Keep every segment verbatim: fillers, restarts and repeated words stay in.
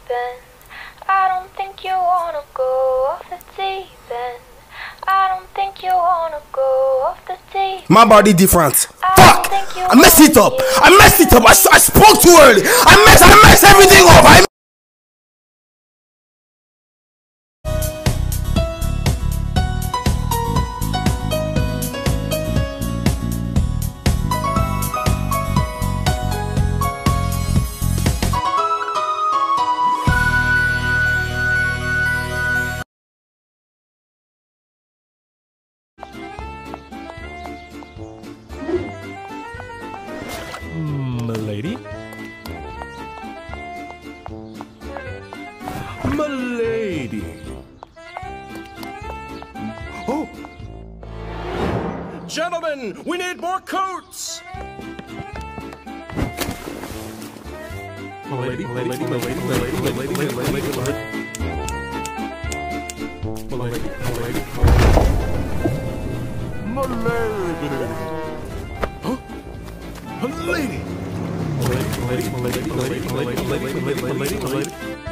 end. I don't think you wanna go off the deep end. I don't think you wanna go off the deep end. My body different. Fuck! I messed it up. I messed it up. I, I spoke too early. I messed. I messed everything up. I Milady? Milady! Oh! Gentlemen, we need more coats! Milady, milady, milady, milady, milady, milady, milady, milady. Milady, milady. Milady. Huh? Milady! Milady, milady, milady, milady, milady, milady, milady, milady.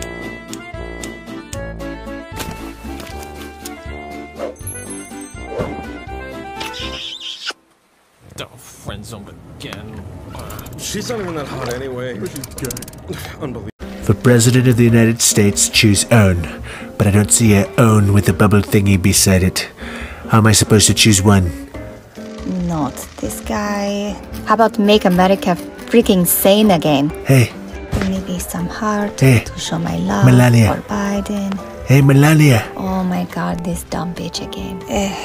Don't friend zone again. She's not even that hot anyway. She's good. Unbelievable. For President of the United States, choose own. But I don't see a own with a bubble thingy beside it. How am I supposed to choose one? Not this guy. How about make America freaking sane again? Hey. Maybe some heart Hey. to show my love Melania. for Biden. Hey, Melania. Oh my god, this dumb bitch again. Eh.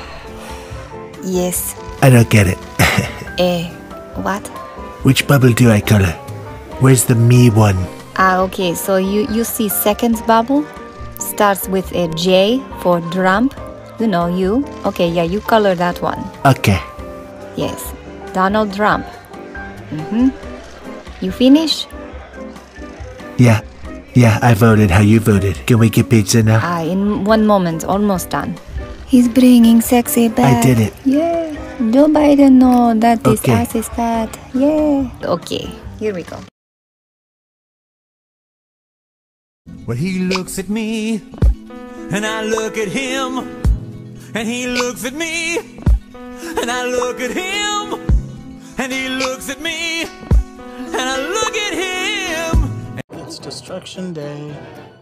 Yes. I don't get it. Eh. What? Which bubble do I color? Where's the me one? Ah, okay, so you, you see second bubble? Starts with a J for Trump. You know, you. Okay, yeah, you color that one. Okay. Yes. Donald Trump. Mm-hmm. You finish? Yeah. Yeah, I voted how you voted. Can we get pizza now? Ah, in one moment, almost done. He's bringing sexy back. I did it. Yeah. Joe Biden know that this Okay. ass is fat. Yeah. Okay, here we go. Well, he looks at me, and I look at him, and he looks at me, and I look at him, and he looks at me, and I look at him. It's Destruction Day.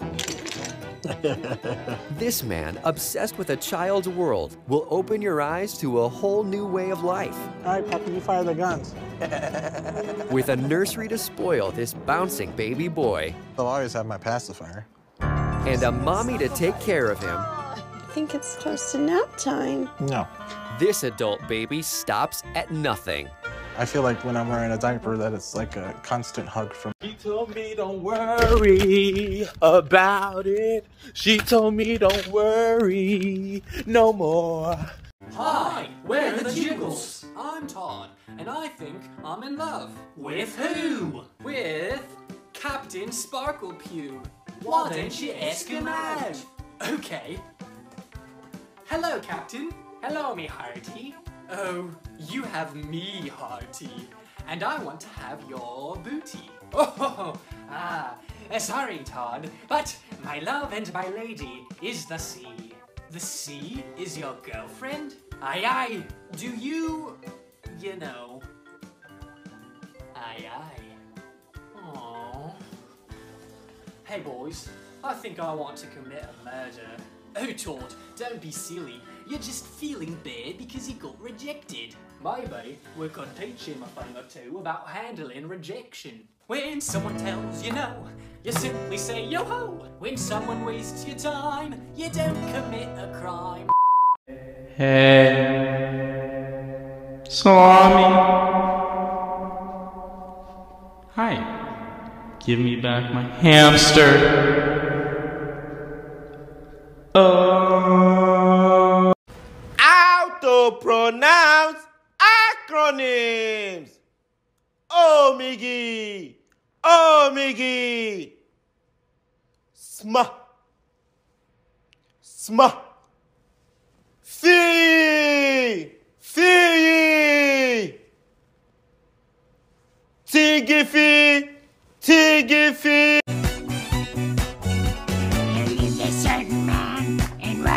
This man, obsessed with a child's world, will open your eyes to a whole new way of life. All right, Papa, you fire the guns. With a nursery to spoil this bouncing baby boy. I'll always have my pacifier. And a mommy to take care of him. I think it's close to nap time. No. This adult baby stops at nothing. I feel like when I'm wearing a diaper that it's like a constant hug from. She told me don't worry about it. She told me don't worry no more. Hi, we're the Jiggles. I'm Todd, and I think I'm in love. With who? With Captain Sparklepew. Why don't you ask him out? Okay. Hello, Captain. Hello, me hearty. Oh, you have me hearty, and I want to have your booty. Oh, ah, uh, sorry, Todd, but my love and my lady is the sea. The sea is your girlfriend? Aye, aye. Do you, you know? Aye, aye. Aww. Hey, boys, I think I want to commit a murder. Oh, Todd, don't be silly. You're just feeling bad because you got rejected. Maybe we could teach him a thing or two about handling rejection. When someone tells you no, you simply say yo-ho. When someone wastes your time, you don't commit a crime. Hey, Salami. Hi, give me back my hamster. Oh. Auto-pronounce acronyms. Oh, Miggy. Oh, Miggy. S M A. S M A. Fee. Fee. Tiggy-fee. Tiggy-fee.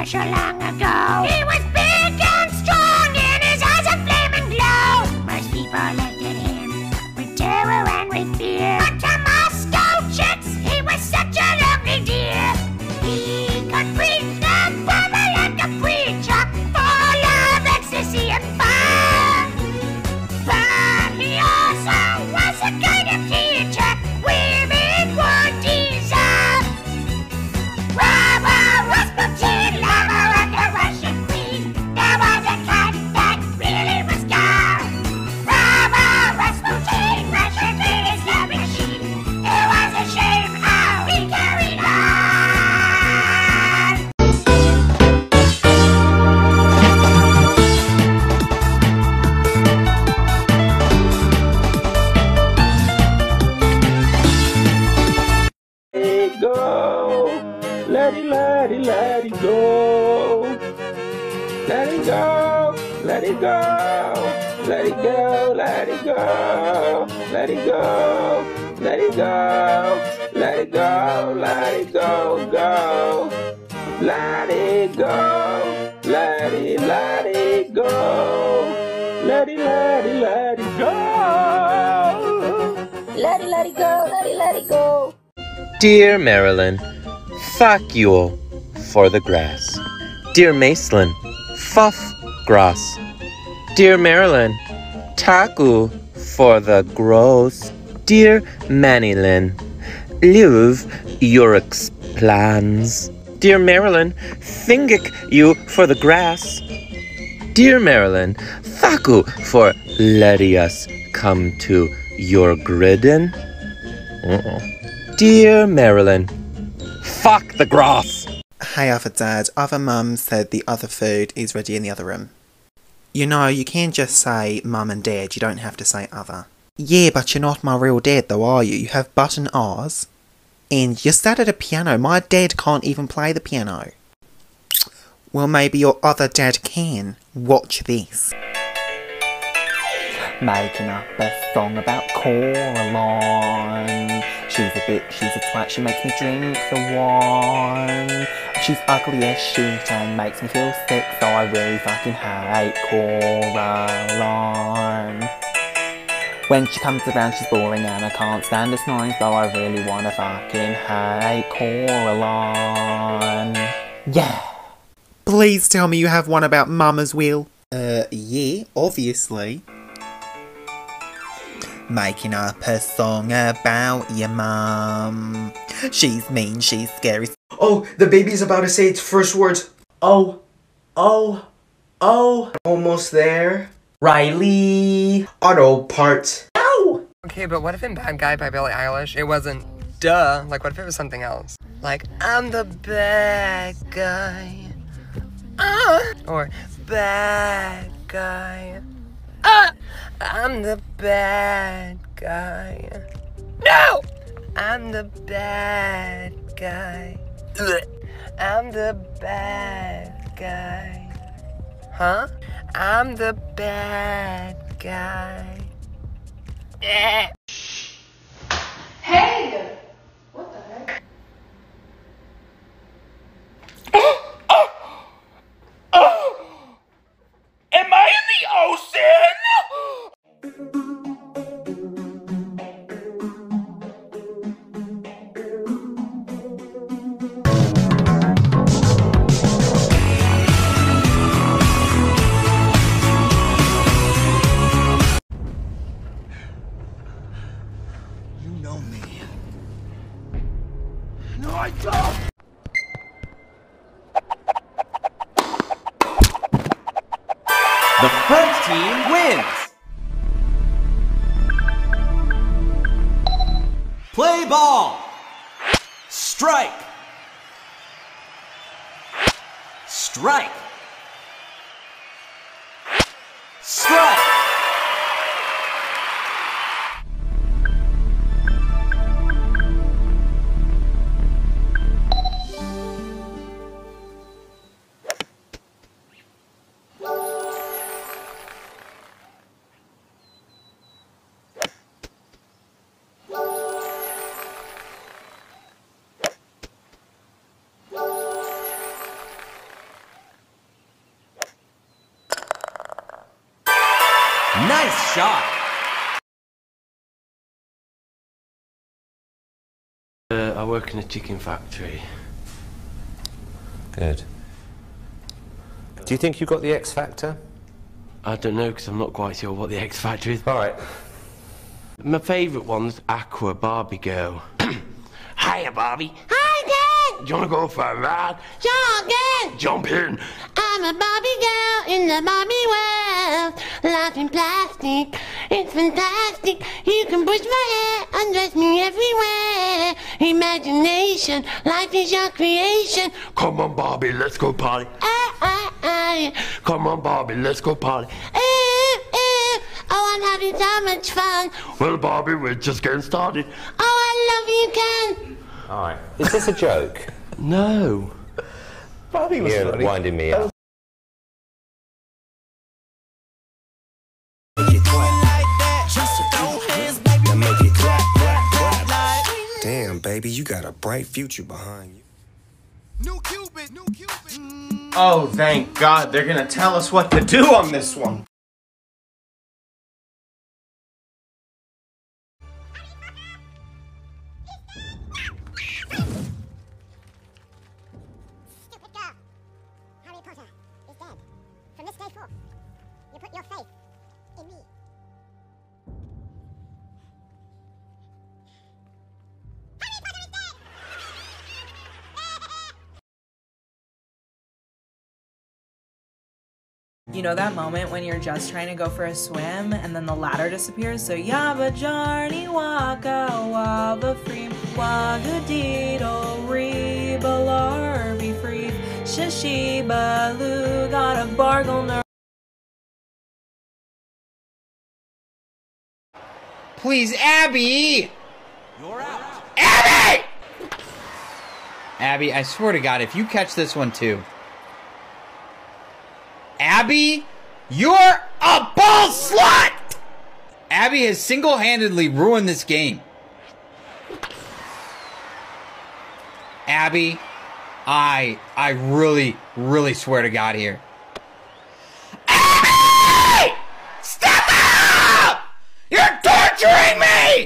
special long ago. He was big and strong, in his eyes a flaming glow. Most people looked at him with terror and with fear, but to Moscow chicks, he was such a lovely dear. He could preach the Bible like a preacher, full of ecstasy and fun. But he also was a kind of teacher women would deserve. Bravo, Rasputin, lover of the Russian queen. There was a cat that really was gone. Bravo, Rasputin, Russian greatest love machine. It was a shame how he carried on. Let it go, let it, let it, let it go. Let it go, let it go, let it go, let it go, let it go, let it go, let it go, let it go, go. Let it go, let it, let it go. Let it, let it, let it go. Let it, let it go, let it, let it go. Dear Marilyn, fuck you for the grass. Dear Macelyn, fuff grass. Dear Marilyn, taku for the gross. Dear Manilyn, live your plans. Dear Marilyn, thingik you for the grass. Dear Marilyn, thaku for letting us come to your gridden. Uh-oh. Dear Marilyn, fuck the grass. Hey other dad, other mum said the other food is ready in the other room. You know, you can just say mum and dad, you don't have to say other. Yeah, but you're not my real dad though, are you? You have button R's. And you sat at a piano, my dad can't even play the piano. Well, maybe your other dad can. Watch this. Making up a song about Coraline. She's a bitch, she's a twat, she makes me drink the wine. She's ugly as shit and makes me feel sick, so I really fucking hate Coraline. When she comes around she's boring and I can't stand her snoring, so I really wanna fucking hate Coraline. Yeah! Please tell me you have one about Mum as well. Uh, yeah, obviously. Making up a song about your mum. She's mean, she's scary. Oh, the baby's about to say its first words. Oh, oh, oh. Almost there. Riley. Auto parts. Ow! Okay, but what if in Bad Guy by Billie Eilish it wasn't duh? Like, what if it was something else? Like, I'm the bad guy. Uh, or bad guy. Uh, I'm the bad guy. No! I'm the bad guy. Ugh. I'm the bad guy. Huh? I'm the bad guy. Eh. Hey! What the heck? Am I in the ocean? You know me. No, I don't! The front team wins! Play ball! Strike! Strike! Strike! shot. Uh, I work in a chicken factory. Good. Do you think you got the X Factor? I don't know, because I'm not quite sure what the X Factor is. All right. My favourite one's Aqua Barbie Girl. Hiya, Barbie. Hi, Dad! Do you want to go for a ride? Sure, Dad! Jump in. I'm a Barbie girl in the Barbie world. Life in plastic, it's fantastic. You can push my hair, undress me everywhere. Imagination, life is your creation. Come on, Barbie, let's go party. Ah, ah, ah. Come on, Barbie, let's go party. Ooh, ooh. Oh, I'm having so much fun. Well, Barbie, we're just getting started. Oh, I love you, Ken. All right. Is this a joke? No. Barbie was You're funny. winding me up. Damn, baby, you got a bright future behind you. New Cupid, new Cupid. Oh, thank God, they're gonna tell us what to do on this one. Stupid girl. Harry Potter is dead. From this day forth, you put your faith in me. Harry Potter is dead! You know that moment when you're just trying to go for a swim and then the ladder disappears? So Yaba Jarni Waka Waba Free Waga Deedle Reba Larby Free Shishiba Lu got a bargle ner. Please, Abby! You're out. Abby! Abby, I swear to God, if you catch this one too. Abby, you're a ball slut! Abby has single-handedly ruined this game. Abby, I, I really, really swear to God here. Abby! Step up! You're torturing me!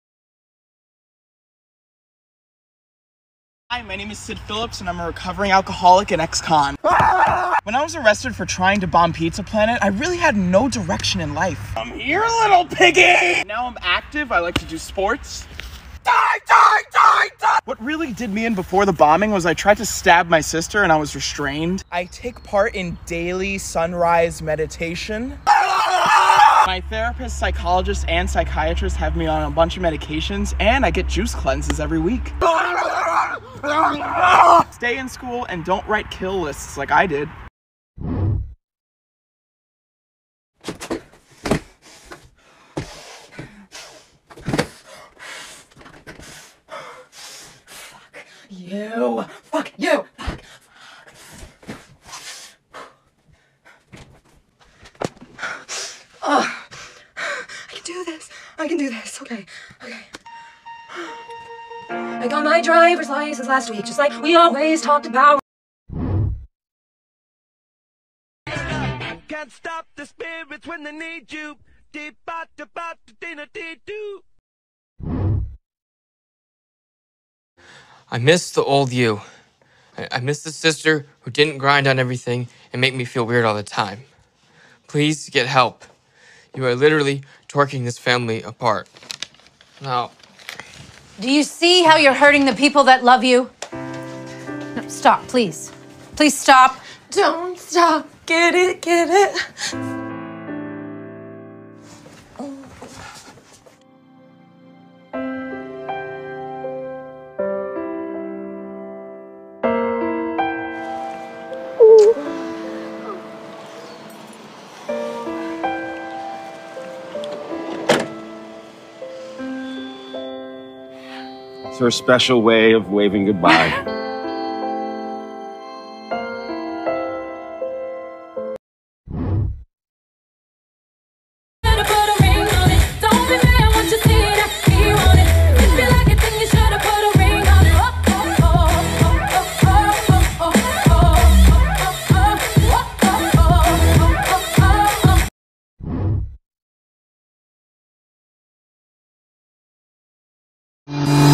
Hi, my name is Sid Phillips, and I'm a recovering alcoholic and ex-con. When I was arrested for trying to bomb Pizza Planet, I really had no direction in life. I'm here, little piggy! Now I'm active, I like to do sports. Die, die, die, die! What really did me in before the bombing was I tried to stab my sister and I was restrained. I take part in daily sunrise meditation. My therapist, psychologist, and psychiatrist have me on a bunch of medications, and I get juice cleanses every week. Stay in school and don't write kill lists like I did. You! Fuck you! Fuck! Oh, I can do this. I can do this. Okay. Okay. I got my driver's license last week, just like we always talked about. Can't stop the spirits when they need you. I miss the old you. I, I miss the sister who didn't grind on everything and make me feel weird all the time. Please get help. You are literally torquing this family apart. Now, do you see how you're hurting the people that love you? No, stop, please. Please stop. Don't stop. Get it, get it. It's her special way of waving goodbye. you.